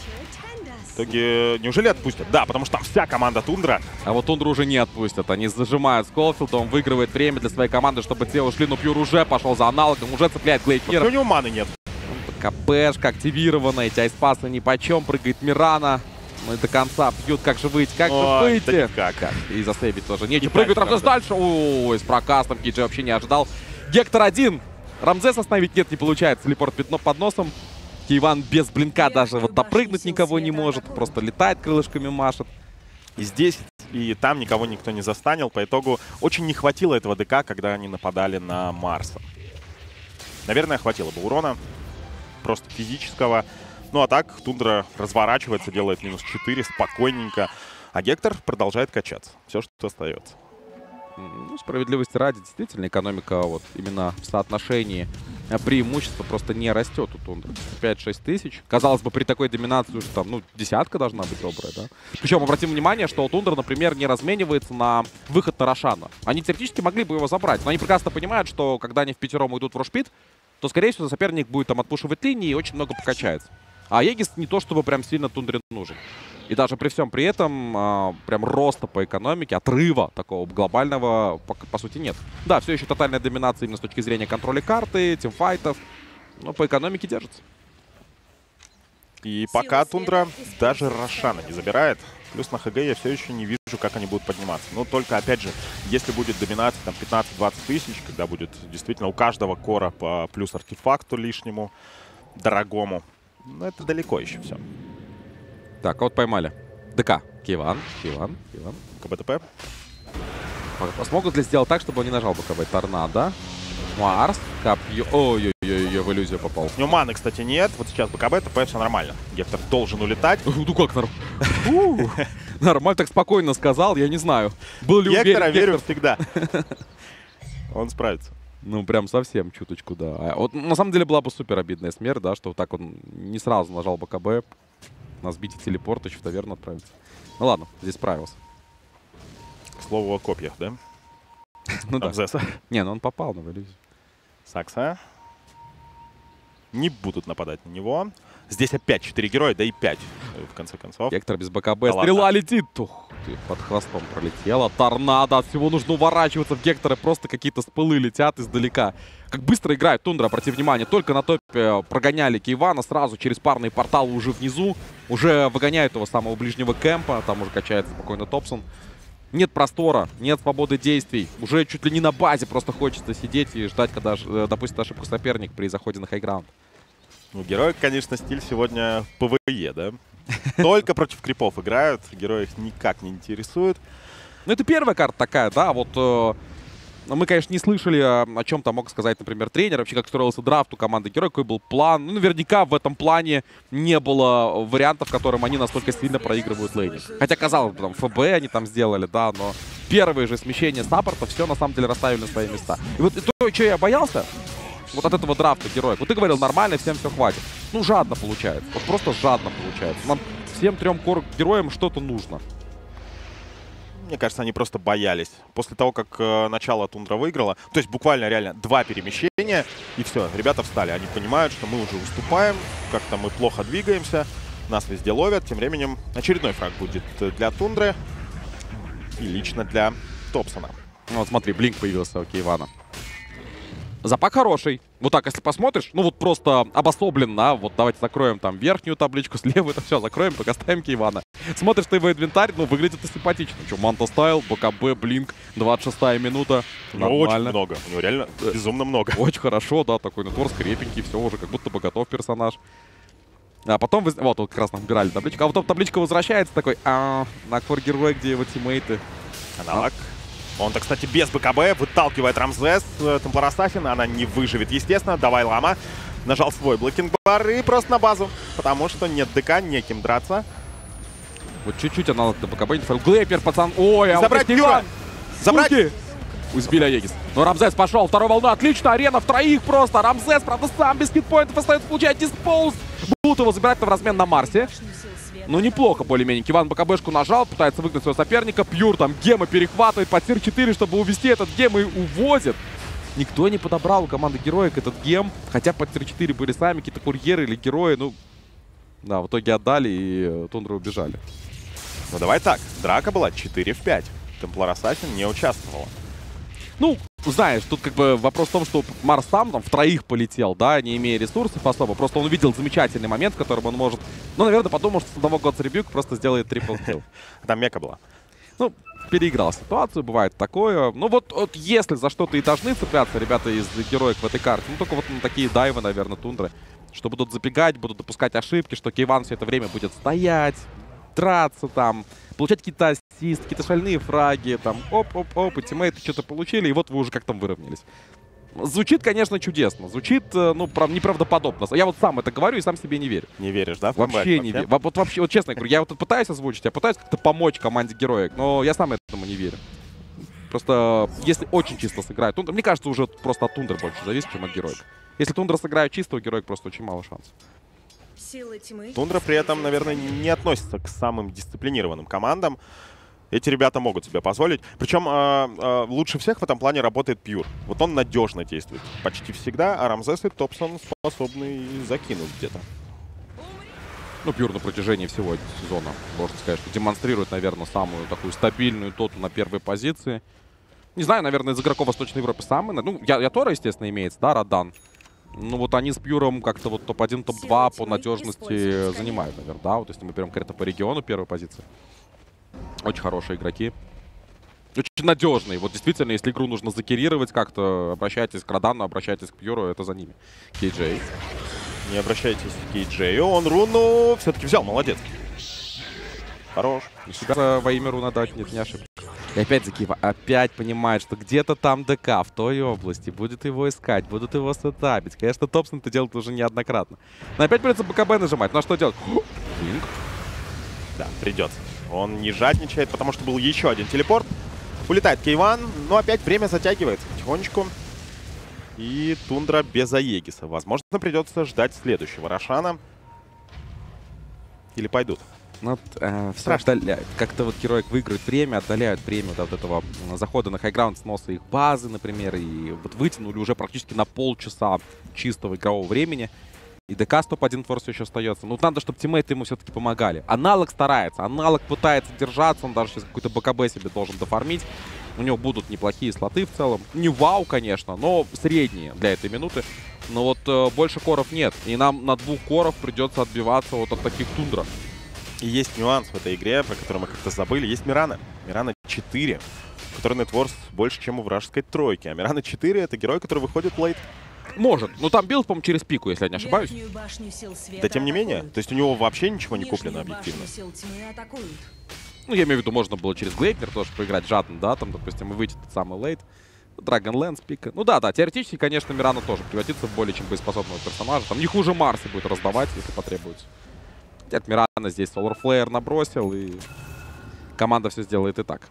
В итоге, неужели отпустят? Да, потому что там вся команда Тундра. А вот Тундру уже не отпустят. Они зажимают Скофилда, он выигрывает время для своей команды, чтобы те ушли. Но Пьюр уже пошел за аналогом, уже цепляет Глейдмира. У него маны нет. КПшка активирована, эти айспасы нипочем, прыгает Мирана. Ну и до конца бьют, как же выйти, как же выйти. Как? И засейвить тоже нечего. Прыгают Рамзес дальше. Ой, с прокастом KJ вообще не ожидал. Гектор один. Рамзес остановить нет, не получается. Телепорт пятно под носом. Кейван без блинка даже вот допрыгнуть никого не может. Просто летает, крылышками машет. И здесь, и там никого никто не застанил. По итогу очень не хватило этого ДК, когда они нападали на Марса. Наверное, хватило бы урона. Просто физического. Ну а так, Тундра разворачивается, делает минус 4 спокойненько. А Гектор продолжает качаться. Все, что остается. Ну, справедливости ради, действительно, экономика вот именно в соотношении преимущества просто не растет у Тундры. 5-6 тысяч. Казалось бы, при такой доминации уже там, ну, десятка должна быть добрая, да? Причем обратим внимание, что у Тундра, например, не разменивается на выход на Рошана. Они теоретически могли бы его забрать, но они прекрасно понимают, что когда они впятером уйдут в Рошпит, то, скорее всего, соперник будет там отпушивать линии и очень много покачается. А Егис не то, чтобы прям сильно Тундре нужен. И даже при всем при этом, прям роста по экономике, отрыва такого глобального, по сути, нет. Да, все еще тотальная доминация именно с точки зрения контроля карты, тимфайтов, но по экономике держится. И пока Тундра даже Рошана не забирает. Плюс на ХГ я все еще не вижу, как они будут подниматься. Но только, опять же, если будет доминация там 15-20 тысяч, когда будет действительно у каждого кора по плюс артефакту лишнему, дорогому, но это далеко еще все. Так, а вот поймали. ДК. Кейван. КБТП. Смогут ли сделать так, чтобы он не нажал БКБ? Торнадо. Марс. Копье. Ой-ой-ой, в иллюзию попал. У него маны, кстати, нет. Вот сейчас БКБ, ТП, все нормально. Гектор должен улетать. Ну как нормально? Нормально, так спокойно сказал, я не знаю. Был ли уверен? Гектора верю всегда. Он справится. Ну, прям совсем чуточку, да. Вот, на самом деле была бы супер обидная смерть, да, что вот так он не сразу нажал БКБ. На сбитие телепорта еще в таверну отправиться. Ну ладно, здесь справился. К слову о копьях, да? Ну да. Рамзеса. Не, ну он попал на иллюзию. Сакса. Не будут нападать на него. Здесь опять 4 героя, да и 5, в конце концов. Гектор без БКБ. Да Стрела ладно. летит. Ух ты, под хвостом пролетела. Торнадо. От всего нужно уворачиваться. В Гектора просто какие-то спылы летят издалека. Как быстро играет Тундра, обрати внимание. Только на топе прогоняли Кейвана. Сразу через парные порталы уже внизу. Уже выгоняют его самого ближнего кемпа. Там уже качается спокойно Топсон. Нет простора, нет свободы действий. Уже чуть ли не на базе просто хочется сидеть и ждать, когда допустит ошибку соперник при заходе на хайграунд. Ну, герои, конечно, стиль сегодня ПВЕ, да? Только против крипов играют. Герои их никак не интересуют. Ну, это первая карта такая, да, вот... Мы, конечно, не слышали, о чем там мог сказать, например, тренер, вообще как строился драфт у команды героя, какой был план. Ну, наверняка в этом плане не было вариантов, в котором они настолько сильно проигрывают лейнинг. Хотя, казалось бы, там, ФБ они там сделали, да, но первые же смещения саппорта все, на самом деле, расставили на свои места. И вот то, что я боялся, вот от этого драфта героев. Вот ты говорил, нормально, всем все хватит. Ну, жадно получается. Вот просто жадно получается. Нам всем 3 героям что-то нужно. Мне кажется, они просто боялись. После того, как начало Тундра выиграла, то есть буквально реально 2 перемещения, и все, ребята встали. Они понимают, что мы уже уступаем, как-то мы плохо двигаемся, нас везде ловят. Тем временем очередной фраг будет для Тундры и лично для Топсона. Вот смотри, блинк появился у Кейвана. Запак хороший. Вот так, если посмотришь, ну вот просто обособленно. Вот давайте закроем там верхнюю табличку, слева это все закроем, только ставим Кейвана. Смотришь ты его инвентарь, ну выглядит и симпатично. Че, Манта Стайл, БКБ, блинк, 26-я минута. Нормально. Очень много, у него реально безумно много. Очень хорошо, да, такой нетворс крепенький, все уже как будто бы готов персонаж. А потом, вот как раз набирали табличку, а вот табличка возвращается такой, на герой, где его тиммейты. Аналог. Он-то, кстати, без БКБ выталкивает Рамзес. Темплар Ассасин, она не выживет, естественно. Давай, Лама. Нажал свой блокинг-бар и просто на базу. Потому что нет ДК, неким драться. Вот чуть-чуть аналог до БКБ не файл. Глейпер, пацан. Ой, а забрать Юра! Забрать! Избили Аегис. Но Рамзес пошел. Второй волна. Отлично. Арена в троих просто. Рамзес, правда, сам без хитпоинтов остается получать диспоуз. Будут его забирать в размен на Марсе. Ну, неплохо, более-менее. Киван БКБшку нажал, пытается выгнать своего соперника. Пьюр там гема перехватывает под тир 4, чтобы увести этот гем, и увозит. Никто не подобрал у команды героек этот гем. Хотя под тир 4 были сами какие-то курьеры или герои. Ну, да, в итоге отдали, и Тундры убежали. Ну, давай так. Драка была 4 в 5. Темплар Ассасин не участвовала. Ну, знаешь, тут как бы вопрос в том, что Марс сам там в троих полетел, да, не имея ресурсов особо. Просто он увидел замечательный момент, в котором он может... Ну, наверное, подумал, что с одного God's Rebuke просто сделает трипл килл. Там мека была. Ну, переиграл ситуацию, бывает такое. Ну, вот если за что-то и должны цепляться ребята из героек в этой карте, ну, только вот на такие дайвы, наверное, Тундры, что будут забегать, будут допускать ошибки, что Кейван все это время будет стоять, драться там, получать какие-то ассисты, какие-то шальные фраги, там, оп-оп-оп, и тиммейты что-то получили, и вот вы уже как там выровнялись. Звучит, конечно, чудесно. Звучит, ну, неправдоподобно. Я вот сам это говорю и сам себе не верю. Не веришь, да? Вообще не верю. Вот вообще, вот честно говорю, я вот пытаюсь озвучить, я пытаюсь как-то помочь команде героек, но я сам этому не верю. Просто, если очень чисто сыграют, мне кажется, уже просто от Тундры больше зависит, чем от героек. Если Тундра сыграют чисто, у героек просто очень мало шансов. Тундра при этом, наверное, не относится к самым дисциплинированным командам. Эти ребята могут себе позволить. Причем лучше всех в этом плане работает Пьюр. Вот он надежно действует почти всегда, а Рамзес и Топсон способны закинуть где-то. Ну, Пьюр на протяжении всего сезона, можно сказать, что демонстрирует, наверное, самую такую стабильную тоту на первой позиции. Не знаю, наверное, из игроков Восточной Европы самый. Ну, Ятора, естественно, имеется, да, Радан. Ну, вот они с Пьюром как-то вот топ-1, топ-2 по надежности занимают, наверное, да. Вот если мы берем конкретно по региону первой позиции. Очень хорошие игроки. Очень надежные. Вот действительно, если игру нужно закерировать как-то, обращайтесь к Радану, обращайтесь к Пьюру, это за ними. Кейджей. Не обращайтесь к Кейджею, он руну все-таки взял, молодец. Хорош. Во имя руна дать, нет, не ошибка. И опять Закиева опять понимает, что где-то там ДК в той области, будет его искать, будут его сетапить. Конечно, Топсон это делает уже неоднократно. Но опять придется БКБ нажимать. Ну а что делать? Блинк. Да, придется. Он не жадничает, потому что был еще один телепорт. Улетает Кейван, но опять время затягивается потихонечку. И Тундра без Аегиса. Возможно, придется ждать следующего Рошана. Или пойдут. Вот, все отдаляют. Как-то вот героик выигрывает время, отдаляют время вот от этого захода на хайграунд, сноса их базы, например. И вот вытянули уже практически на полчаса чистого игрового времени. И ДК топ-1 твор все еще остается. Ну, надо, чтобы тиммейты ему все-таки помогали. Аналог старается. Аналог пытается держаться. Он даже сейчас какой-то БКБ себе должен дофармить. У него будут неплохие слоты в целом. Не вау, конечно, но средние для этой минуты. Но вот больше коров нет. И нам на 2 коров придется отбиваться вот от таких Тундра. И есть нюанс в этой игре, про который мы как-то забыли. Есть Мирана. Мирана 4, который нетворс больше, чем у вражеской тройки. А Мирана 4 — это герой, который выходит в лейт. Может. Ну там билд, по-моему, через пику, если я не ошибаюсь. Да тем не менее. То есть у него вообще ничего не куплено объективно. Ну, я имею в виду, можно было через Глейпнер тоже поиграть жадно, да, там, допустим, и выйти тот самый лейт. Dragonlance пика. Ну да, теоретически, конечно, Мирана тоже превратится в более чем боеспособного персонажа. Там не хуже Марса будет раздавать, если потребуется. Хотя Мирана здесь Solar Flare набросил, и команда все сделает и так.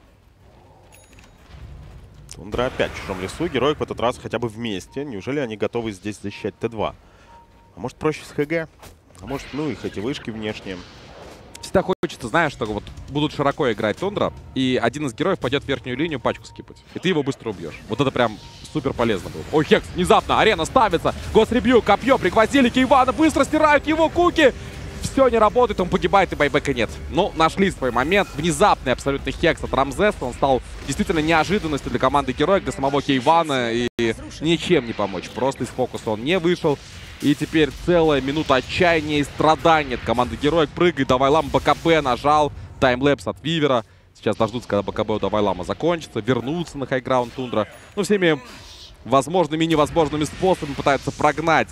Тундра опять в чужом лесу. Героик в этот раз хотя бы вместе. Неужели они готовы здесь защищать Т2? А может проще с ХГ? А может, ну, их эти вышки внешние. всегда хочется, знаешь, что вот будут широко играть Тундра, и один из героев пойдет в верхнюю линию пачку скипать. И ты его быстро убьешь. Вот это прям супер полезно было. Ой, Хекс, внезапно, арена ставится. Госребью, копье, пригвоздили Кейвана, быстро стирают его куки. Все не работает, он погибает, и байбека нет. Ну, нашли свой момент. Внезапный абсолютно Хекс от Рамзеса. Он стал действительно неожиданностью для команды Героик, для самого Кейвана. И ничем не помочь. Просто из фокуса он не вышел. И теперь целая минута отчаяния и страданий от команды Героик. Прыгает, Давайлама БКБ нажал. Таймлэпс от Вивера. Сейчас дождутся, когда БКБ у Давайлама закончится. Вернуться на хайграунд Тундра. Ну, всеми возможными и невозможными способами пытаются прогнать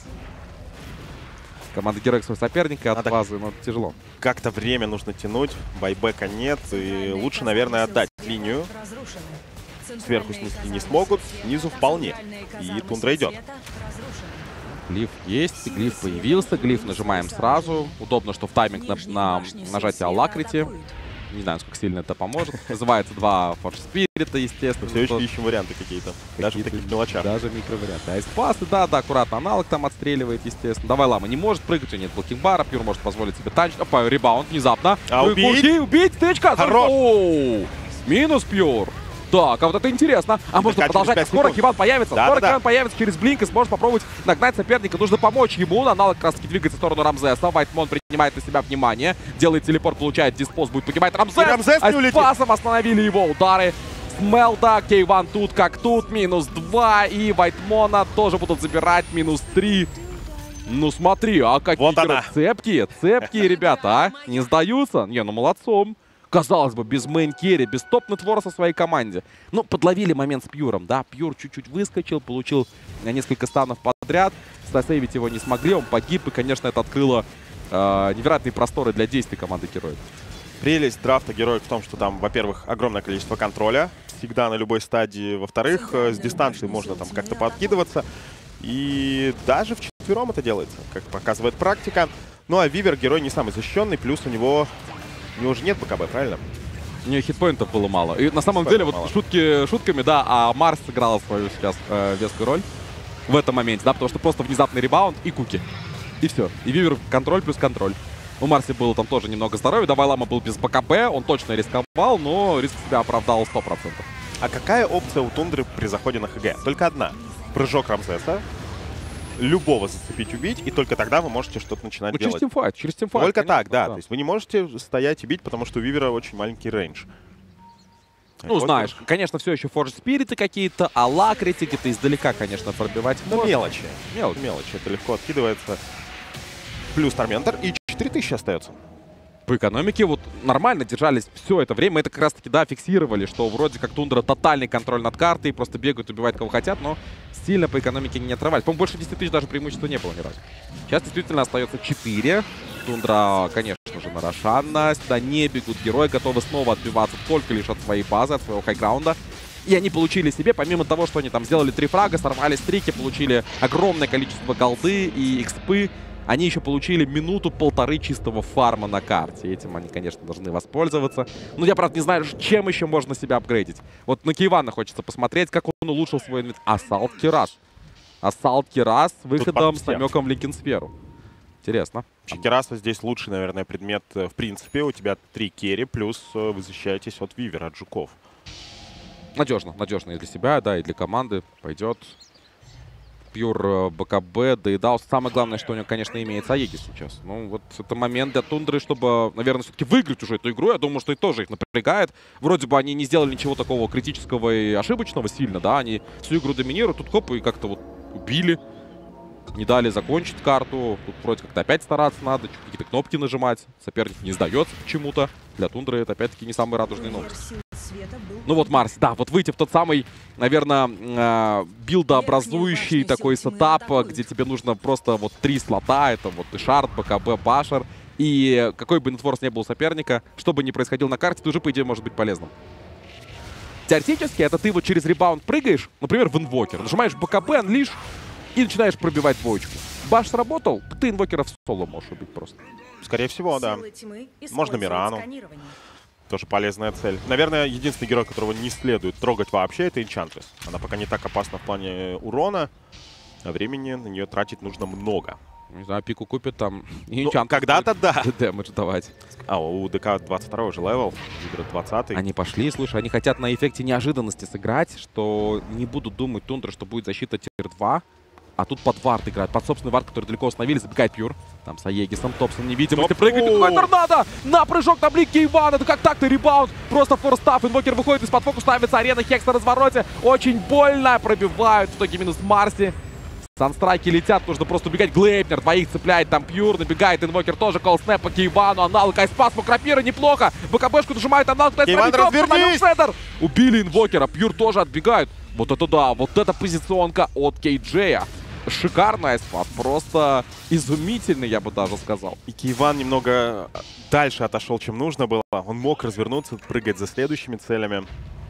команда Героик своего соперника от базы, но тяжело. Как-то время нужно тянуть, байбека нет, и лучше, наверное, отдать линию. Сверху снести не смогут, снизу вполне. И Тундра идет. Глиф есть, глиф появился, глиф нажимаем сразу. Удобно, что в тайминг на нажатие Алакрити. Не знаю, сколько сильно это поможет. Называется 2 Force Spirit, естественно. Все еще ищем варианты какие-то. Даже в таких мелочах. Даже микроварианты. А из пасы, да, аккуратно аналог там отстреливает, естественно. Давайлама не может прыгать, у него нет блокинг-бара. Пьюр может позволить себе танчить. Опа, ребаунд внезапно. А убить, тычка! Хорош! Оу! Минус Пьюр. Так, а вот это интересно. А можно продолжать. Скоро Киван появится. Скоро Киван появится через блинк и сможет попробовать нагнать соперника. Нужно помочь ему. Аналог как раз таки двигается в сторону Рамзеса. Вайтмон принимает на себя внимание. Делает телепорт, получает диспоз. Будет погибать Рамзес. Рамзес не улетит. Пасом остановили его удары. Смелта, Кейван тут как тут. Минус 2. И Вайтмона тоже будут забирать. Минус 3. Ну смотри, а какие вот она. Цепкие ребята, а? Не сдаются? Не, ну молодцом. Казалось бы, без мейн-керри, без топ-нетвора со своей команде. Но подловили момент с Пьюром, да. Пьюр чуть-чуть выскочил, получил несколько станов подряд. Стасейвить его не смогли, он погиб. И, конечно, это открыло невероятные просторы для действий команды Героик. Прелесть драфта Героик в том, что там, во-первых, огромное количество контроля. Всегда на любой стадии. Во-вторых, с дистанции можно там как-то подкидываться. И даже вчетвером это делается, как показывает практика. Ну а Вивер герой не самый защищенный, плюс у него уже нет БКБ, правильно? У нее хитпоинтов было мало. И на самом деле, вот шутками, да, а Марс сыграла свою сейчас вескую роль в этом моменте, да, потому что просто внезапный ребаунд и куки. И все. И Вивер контроль плюс контроль. У Марси было там тоже немного здоровья. Давайлама был без БКБ, он точно рисковал, но риск себя оправдал 100%. А какая опция у Тундры при заходе на ХГ? Только одна. Прыжок Рамзеса. Любого зацепить, убить, и только тогда вы можете что-то начинать делать. Через тимфайт. Только конечно, так, да. То есть вы не можете стоять и бить, потому что у Вивера очень маленький рейндж. Ну, знаешь, конечно, все еще Forge Spirit какие-то, Алакрити где-то издалека, конечно, пробивать. Но мелочи. Мелочи. Это легко откидывается. Плюс Торментор, и 4000 остается. По экономике вот нормально держались все это время. Мы это как раз-таки, да, фиксировали, что вроде как Тундра тотальный контроль над картой, просто бегают, убивают кого хотят, но сильно по экономике не отрывались. По-моему, больше 10 тысяч даже преимущества не было ни разу. Сейчас действительно остается 4. Тундра, конечно же, на Рошана. Сюда не бегут герои, готовы снова отбиваться только лишь от своей базы, от своего хайграунда. И они получили себе, помимо того, что они там сделали 3 фрага, сорвали стрики, получили огромное количество голды и экспы, они еще получили минуту-полторы чистого фарма на карте. Этим они, конечно, должны воспользоваться. Но я, правда, не знаю, чем еще можно себя апгрейдить. Вот на Кейвана хочется посмотреть, как он улучшил свой инвентарь. Ассалт Кирас. Ассалт Кирас с выходом с намеком в Линкенсферу. Интересно. Кираса здесь лучший, наверное, предмет. В принципе, у тебя 3 керри, плюс вы защищаетесь от Вивера, от жуков. Надежно и для себя, да, и для команды пойдет. Пьюр БКБ доедался. Самое главное, что у него, конечно, имеется Аегис сейчас. Ну, вот это момент для Тундры, чтобы, наверное, все-таки выиграть уже эту игру. Я думаю, что и тоже их напрягает. Вроде бы они не сделали ничего такого критического и ошибочного сильно, да. Они всю игру доминируют. Тут хоп, и как-то вот убили. Не дали закончить карту. Тут вроде как-то опять стараться надо. Какие-то кнопки нажимать. Соперник не сдается почему-то. Для Тундры это, опять-таки, не самые радужные новости. Ну вот Марс, да, вот выйти в тот самый, наверное, билдообразующий такой сетап, где тебе нужно просто вот 3 слота. Это вот и Шард, БКБ, Башер. И какой бы нетворс не был у соперника, что бы ни происходило на карте, ты уже, по идее, может быть полезным. Теоретически, это ты вот через ребаунд прыгаешь, например, в инвокер, нажимаешь БКБ, анлиш и начинаешь пробивать двоечку. Баш сработал, ты инвокера в соло можешь убить просто. Скорее всего, да. Можно Мирану. Тоже полезная цель. Наверное, единственный герой, которого не следует трогать вообще, это Энчантресс. Она пока не так опасна в плане урона, а времени на нее тратить нужно много. Не знаю, пику купит там. Ну, когда-то да. Дэмэдж давать. А, у ДК 22 же левел, Гидра 20-й. Они пошли, слушай, они хотят на эффекте неожиданности сыграть, что не будут думать Тундра, что будет защита тир 2. А тут под вард играют, под собственный вард, который далеко установили, забегает Пьюр. Там с Аегисом, Топсон невидимости, прыгает, бегает торнадо! На прыжок на блике Иван, это как так-то ребаунд, просто форстав, инвокер выходит из-под фокуса, ставится арена, Хекс на развороте, очень больно, пробивают, в итоге минус Марси. Санстрайки летят, нужно просто убегать, Глейпнер двоих цепляет, там Пьюр, набегает, инвокер тоже, колл-снэп по Кейвану, аналог, айспас по Крапира, неплохо, БКБшку нажимает, аналог, Кейван, развернись! Убили инвокера, Пьюр тоже отбегают. Вот это да, вот эта позиционка от Кейджея. Шикарный айспас, просто изумительный, я бы даже сказал. И Кейван немного дальше отошел, чем нужно было. Он мог развернуться, прыгать за следующими целями.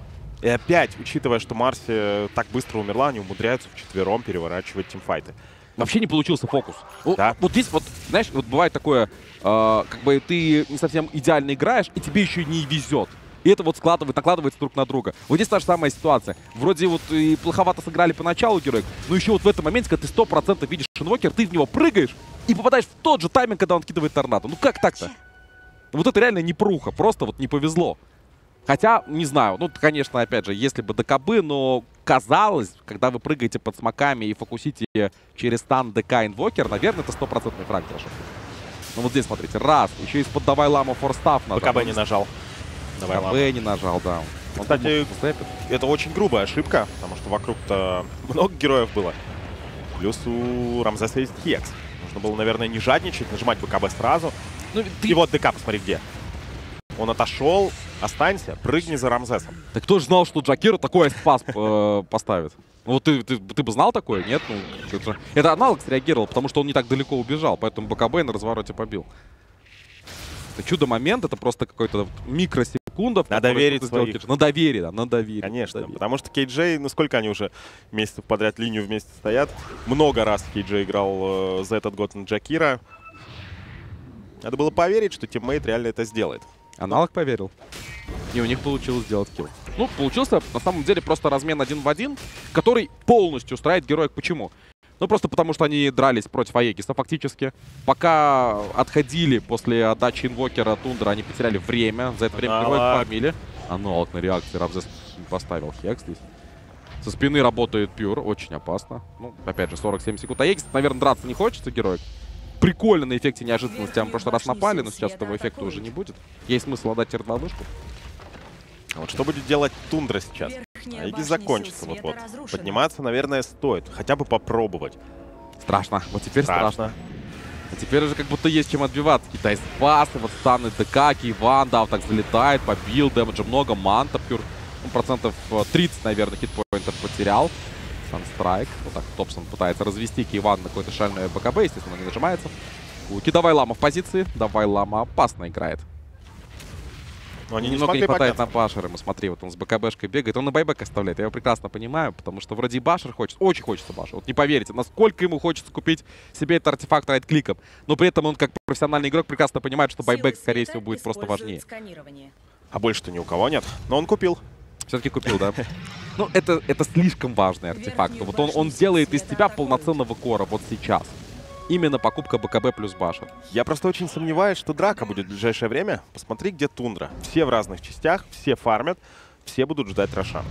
И опять, учитывая, что Марси так быстро умерла, они умудряются вчетвером переворачивать тимфайты. Вообще не получился фокус. Да. Вот здесь вот, знаешь, вот бывает такое, как бы ты не совсем идеально играешь, и тебе еще не везет. И это вот накладывается друг на друга. Вот здесь та же самая ситуация. Вроде вот и плоховато сыграли поначалу герои, но еще вот в этом моменте, когда ты 100% видишь инвокер, ты в него прыгаешь и попадаешь в тот же тайминг, когда он кидывает торнадо. Ну как так-то? Вот это реально непруха, просто вот не повезло. Хотя, не знаю, ну, конечно, опять же, если бы ДКБ, но казалось, когда вы прыгаете под смоками и фокусите через стан ДК инвокер, наверное, это 100% фраг даже. Ну вот здесь, смотрите, раз, еще из-под давай лама форстав нажал. БКБ не нажал. БКБ не нажал, да. Он, кстати, это очень грубая ошибка, потому что вокруг-то много героев было. Плюс у Рамзеса есть Хекс. Нужно было, наверное, не жадничать, нажимать БКБ сразу. Ну, и вот ДК, посмотри, где. Он отошел, останься, прыгни за Рамзесом. Так кто же знал, что Джакиру такой спас поставит? Вот ты бы знал такое? Нет? Ну, это аналог среагировал, потому что он не так далеко убежал, поэтому БКБ на развороте побил. Это чудо-момент, это просто какой-то микросекундов. Надо верить своих. На доверие, да, на доверие. Конечно, доверие. Потому что Кейджей, ну сколько они уже месяцев подряд линию вместе стоят. Много раз Кейджей играл за этот год на Джакира. Надо было поверить, что тиммейт реально это сделает. Аналог поверил. И у них получилось сделать килл. Ну, получился, на самом деле, просто размен 1 в 1, который полностью устраивает героек. Почему? Ну, просто потому, что они дрались против Аегиса фактически. Пока отходили после отдачи инвокера Тундра, они потеряли время. За это время героек побили. Аналог на реакции. Рамзес поставил Хекс здесь. Со спины работает Пьюр. Очень опасно. Ну, опять же, 47 секунд. Аегис, наверное, драться не хочется героек. Прикольно на эффекте неожиданности. Там в прошлый раз напали, но сейчас этого эффекта уже не будет. Есть смысл отдать тир-2 вышку. А вот что будет делать Тундра сейчас? Аегис закончится вот-вот. Подниматься, наверное, стоит. Хотя бы попробовать. Страшно. Вот теперь страшно. А теперь уже как будто есть чем отбиваться. Китай спасы, вот станы ДК, Кейван, да, вот так залетает, побил, дэмэджа много, манта Пьюр. Ну, процентов 30, наверное, хитпоинтов потерял. Санстрайк. Вот так Топсон пытается развести Кейван на какое-то шальное БКБ, естественно, не нажимается. Луки, давай лама в позиции. Давай лама опасно играет. Но они немного не хватает на Башера. Мы смотри, вот он с БКБшкой бегает. Он на байбек оставляет. Я его прекрасно понимаю, потому что вроде и Башер хочет. Очень хочется Башер. Вот не поверите, насколько ему хочется купить себе этот артефакт райт-кликом. Но при этом он, как профессиональный игрок, прекрасно понимает, что байбек, скорее всего, будет просто важнее. А больше-то ни у кого нет. Но он купил. Все-таки купил, да. Ну, это слишком важный артефакт. Вот он делает из тебя полноценного кора вот сейчас. Именно покупка БКБ плюс Башер. Я просто очень сомневаюсь, что драка будет в ближайшее время. Посмотри, где Тундра. Все в разных частях, все фармят, все будут ждать Рошана.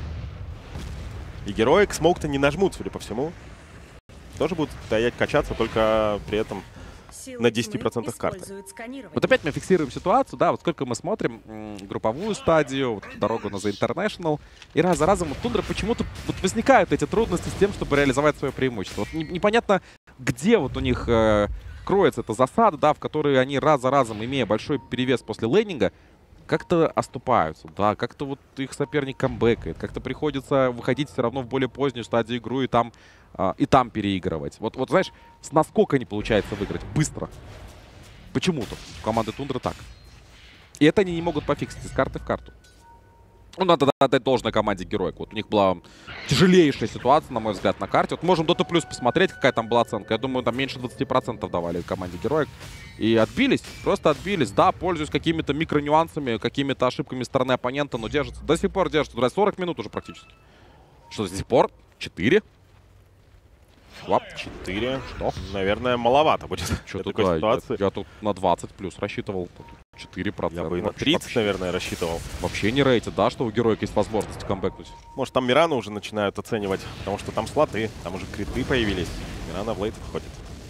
И герои к смоук-то не нажмут, судя по всему. Тоже будут стоять, качаться, только при этом на 10% карты. Вот опять мы фиксируем ситуацию, да, вот сколько мы смотрим групповую стадию, вот, дорогу на The International, и раз за разом у Тундра почему-то вот возникают эти трудности с тем, чтобы реализовать свое преимущество. Вот непонятно, где вот у них кроется эта засада, да, в которой они раз за разом, имея большой перевес после лейнинга, как-то оступаются, да, как-то вот их соперник камбэкает, как-то приходится выходить все равно в более позднюю стадию игру и там переигрывать. Вот знаешь, с наскока не получается выиграть быстро. Почему-то у команды Тундра так. И это они не могут пофиксить из карты в карту. Ну, надо отдать должное команде Героик. Вот у них была тяжелейшая ситуация, на мой взгляд, на карте. Вот можем Dota Plus посмотреть, какая там была оценка. Я думаю, там меньше 20% давали команде Героик. И отбились, просто отбились. Да, пользуясь какими-то микронюансами, какими-то ошибками стороны оппонента, но держится. До сих пор держится. 40 минут уже практически. Что, до сих пор? 4. Чувак, 4. что? Наверное, маловато будет Что для тут, такой да, ситуации. я тут на 20 плюс рассчитывал. Тут 4%. Я бы и на 30, наверное, рассчитывал. Вообще не рейтит, да, что у героек есть возможность камбэкнуть. Может, там Мирана уже начинают оценивать, потому что там слоты, там уже криты появились. Мирана в лейт входит.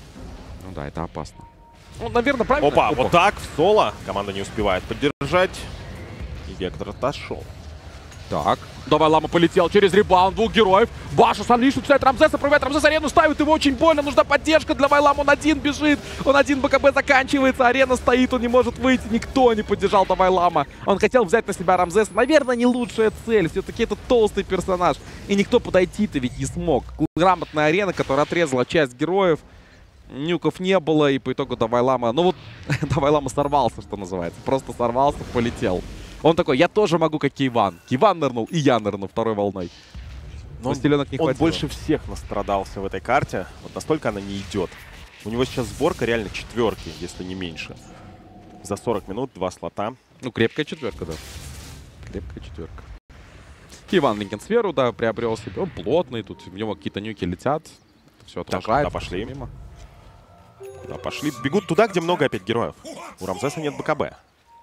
Ну да, это опасно. Ну, наверное, правильно. Опа, вот так в соло. Команда не успевает поддержать. И Гектор отошел. Так, давай Лама полетел через ребаунд двух героев. Баша Санлишу, кстати, Рамзеса проверяет. Рамзес арену ставит, ему очень больно. Нужна поддержка для Вайлама. Он один бежит. Он один, БКБ заканчивается. Арена стоит, он не может выйти. Никто не поддержал Давай Лама. Он хотел взять на себя Рамзеса. Наверное, не лучшая цель. Все-таки это толстый персонаж. И никто подойти-то ведь не смог. Грамотная арена, которая отрезала часть героев. Нюков не было, и по итогу Давай Лама... Ну вот, Давай Лама сорвался, что называется. Просто сорвался, полетел. Он такой, я тоже могу, как Кейван. Кейван нырнул, и я нырнул второй волной. Но он не больше всех настрадался в этой карте. Вот настолько она не идет. У него сейчас сборка реально четверки, если не меньше. За 40 минут 2 слота. Ну, крепкая четверка, да. Крепкая четверка. Кейван Линкен-сферу, да, приобрел себе. Он плотный, тут у него какие-то нюки летят. Все отражает. Куда пошли? Мимо. Куда пошли? Бегут туда, где много опять героев. У Рамзеса нет БКБ.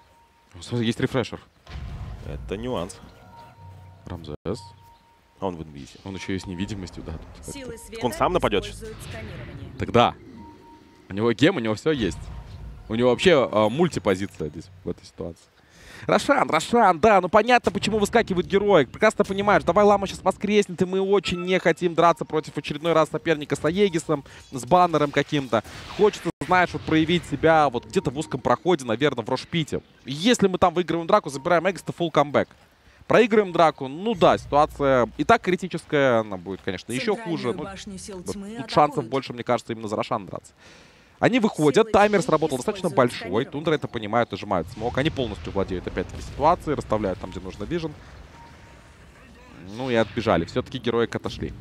Есть рефрешер. Это нюанс. Рамзес. А он в инвизе. Он еще и с невидимостью, да. Он сам нападет сейчас? Тогда. У него гем, у него все есть. У него вообще мультипозиция здесь, в этой ситуации. Рошан, да, ну понятно, почему выскакивают герои. Прекрасно понимаешь, Давай Лама сейчас воскреснет, и мы очень не хотим драться против очередной раз соперника с Аегисом, с баннером каким-то. Хочется, знаешь, вот проявить себя вот где-то в узком проходе, наверное, в Рошпите. Если мы там выигрываем драку, забираем Эгис, то фулл камбэк. Проигрываем драку, ну да, ситуация и так критическая, она будет, конечно, еще хуже. Но тут шансов больше, мне кажется, именно за Рошан драться. Они выходят, таймер сработал достаточно большой, Тундра это понимают, нажимают смог. Они полностью владеют опять-таки ситуацией, расставляют там, где нужно вижен. Ну и отбежали. Все-таки герои отошли.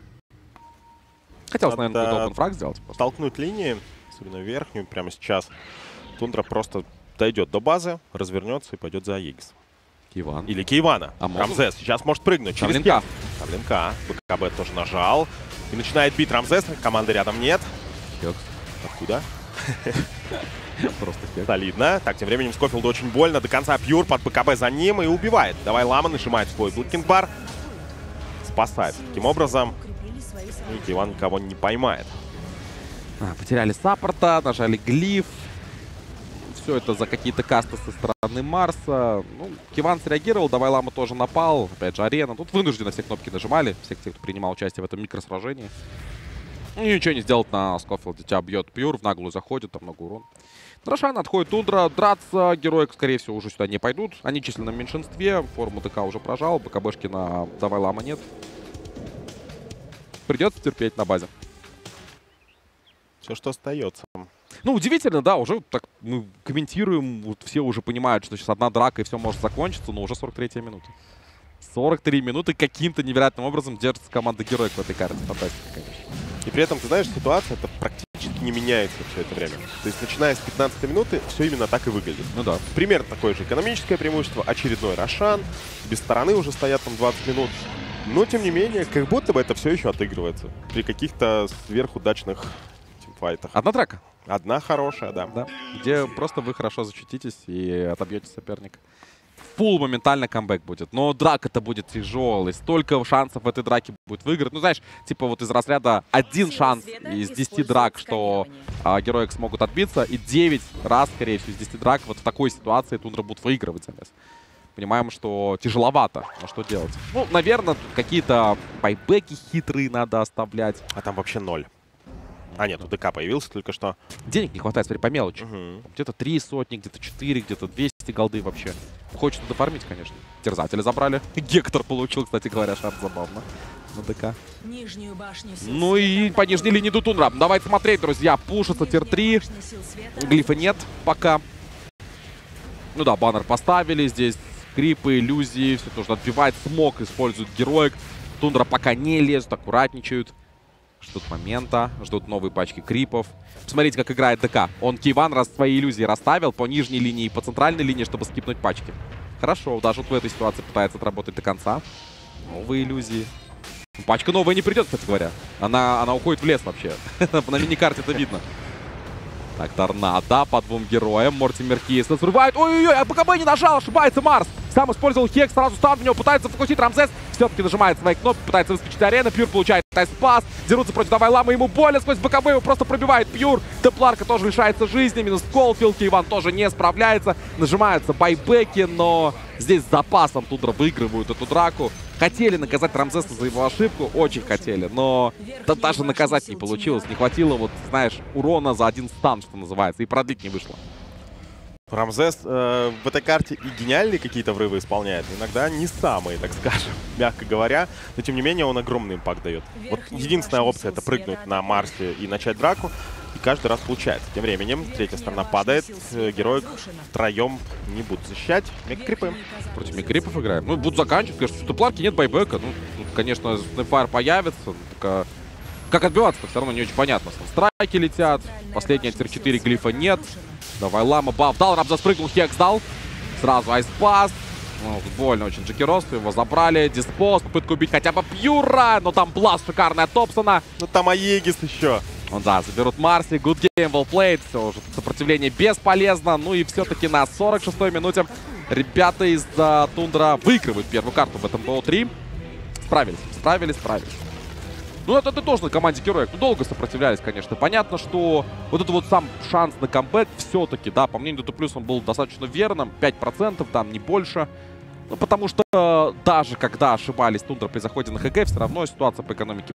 Хотелось, наверное, какой-то опенфраг сделать. Просто. Толкнуть линии, особенно верхнюю, прямо сейчас. Тундра просто дойдет до базы, развернется и пойдет за Аегис. Кейван. Или Кейвана. Рамзес сейчас может прыгнуть. Там линка. Там линка. БКБ тоже нажал. И начинает бить Рамзес. Команды рядом нет. Хекс. Откуда? Просто хекс. Солидно. Так, тем временем Скофилду очень больно. До конца Пьюр под БКБ за ним и убивает. Давай Лама нажимает свой блокинг-бар. Спасает. Таким образом, и Кейван никого не поймает. Потеряли саппорта, нажали глиф. Все это за какие-то касты со стороны Марса. Ну, Кейван среагировал, Давай Лама тоже напал. Опять же, арена. Тут вынужденно все кнопки нажимали. Всех тех, кто принимал участие в этом микросражении. Ну, ничего не сделать на Скофилде. Тебя бьет Пьюр, в наглую заходит, там много урона. Рошан отходит Тундра. Драться герои, скорее всего, уже сюда не пойдут. Они в численном меньшинстве. Форму ДК уже прожал. БКБшки на Давай Лама нет. Придется терпеть на базе. Все, что остается. Ну, удивительно, да, уже так мы комментируем, вот все уже понимают, что сейчас одна драка и все может закончиться, но уже 43-я минута. 43 минуты каким-то невероятным образом держится команда героев в этой карте. Фантастика, конечно. И при этом, ты знаешь, ситуация это практически не меняется все это время. То есть, начиная с 15 минуты, все именно так и выглядит. Ну да. Примерно такое же экономическое преимущество. Очередной Рошан. Без стороны уже стоят там 20 минут. Но, тем не менее, как будто бы это все еще отыгрывается. При каких-то сверхудачных тимфайтах. Одна драка. Одна хорошая, да. Да. Где просто вы хорошо защититесь и отобьете соперника. Фулл моментально камбэк будет. Но драка-то будет тяжелой. Столько шансов в этой драке будет выиграть. Ну, знаешь, типа вот из разряда один шанс из 10 драк, что герои смогут отбиться. И 9 раз, скорее всего, из 10 драк вот в такой ситуации Тундра будут выигрывать замес. Понимаем, что тяжеловато. Но что делать? Ну, наверное, какие-то байбеки хитрые надо оставлять. А там вообще 0. А, нет, у ДК появился только что. Денег не хватает, смотри, по мелочи. Угу. Где-то 3 сотни, где-то 4, где-то 200 голды вообще. Хочется дофармить, конечно. Терзатели забрали. Гектор получил, кстати говоря, шанс забавно. На ДК. Ну и по нижней линии идут Тундра. Давайте смотреть, друзья. Пушится тир-3. Глифа нет пока. Ну да, баннер поставили. Здесь крипы, иллюзии. Все нужно отбивать. Смог используют героик. Тундра пока не лезут, аккуратничают. Ждут момента, ждут новые пачки крипов. Посмотрите, как играет ДК. Он Кейван свои иллюзии расставил по нижней линии и по центральной линии, чтобы скипнуть пачки. Хорошо, даже вот в этой ситуации пытается отработать до конца. Новые иллюзии. Пачка новая не придет, кстати говоря. Она уходит в лес вообще. На миникарте это видно. Так, торнадо по двум героям. Мортимер Кис срывает. Ой-ой-ой, а БКБ не нажал, ошибается Марс. Сам использовал хек, сразу стан в него, пытается фокусить Рамзес. Все-таки нажимает свои кнопки, пытается выскочить арены. Пьюр получает тайспас. Дерутся против Давай Лама, ему больно. Сквозь БКБ его просто пробивает Пьюр. Темпларка тоже лишается жизни. Минус Колфилд. Иван тоже не справляется. Нажимаются байбеки, но здесь с запасом Тундра выигрывают эту драку. Хотели наказать Рамзеса за его ошибку, очень хотели, но даже наказать не получилось. Не хватило, вот, знаешь, урона за один стан, что называется, и продлить не вышло. Рамзес в этой карте и гениальные какие-то врывы исполняет, иногда не самые, так скажем, мягко говоря, но тем не менее он огромный импакт дает. Вот единственная опция — это прыгнуть на Марсе и начать драку, и каждый раз получается. Тем временем третья сторона падает, герои втроем не будут защищать, мега-крипы. Против мега-крипов играем. Ну, будут заканчивать, конечно, в Темпларке нет байбека. Ну, конечно, Снэпфайр появится, только как отбиваться-то все равно не очень понятно. Страйки летят, последняя Тир-4 глифа нет. Давай Лама баф дал, Рамзес прыгнул, хекс дал. Сразу айспас. Ну, больно очень Джекеросту, его забрали. Диспоз, попытка убить хотя бы Пьюра, но там бласт шикарный от Топсона. Ну там Аегис еще. Ну да, заберут Марси, good game, well played. Все, уже сопротивление бесполезно. Ну и все-таки на 46-й минуте ребята из Тундра выигрывают первую карту в этом БО-3. Справились. Ну, это тоже на команде Героек. Ну, долго сопротивлялись, конечно. Понятно, что вот это вот сам шанс на камбэк все-таки, да, по мнению Дуту+, он был достаточно верным. 5%, там, не больше. Ну, потому что даже когда ошибались Тундра при заходе на ХГ, все равно ситуация по экономике